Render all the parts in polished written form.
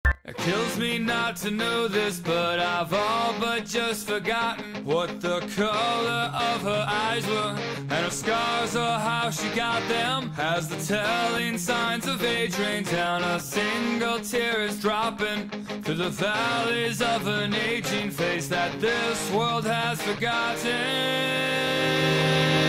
It kills me not to know this, but I've all but just forgotten what the color of her eyes were, and her scars or how she got them. As the telling signs of age rain down, a single tear is dropping through the valleys of an aging face that this world has forgotten.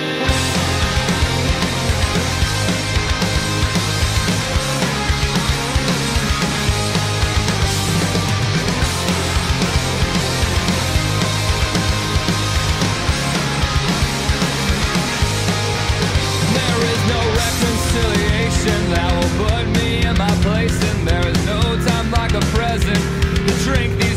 Reconciliation that will put me in my place, and there is no time like a present to drink the